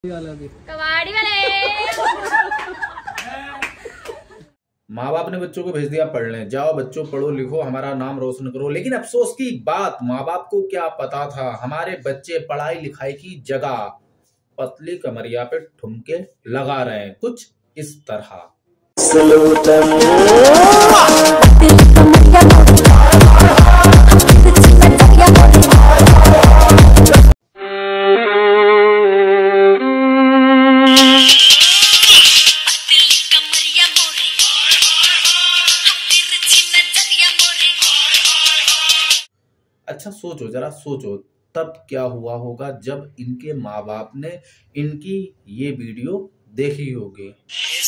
कबाड़ी वाले। माँ बाप ने बच्चों को भेज दिया पढ़ने, जाओ बच्चों पढ़ो लिखो हमारा नाम रोशन करो। लेकिन अफसोस की बात, माँ बाप को क्या पता था हमारे बच्चे पढ़ाई लिखाई की जगह पतली कमरिया पे ठुमके लगा रहे हैं कुछ इस तरह। अच्छा सोचो, जरा सोचो तब क्या हुआ होगा जब इनके माँ बाप ने इनकी ये वीडियो देखी होगी।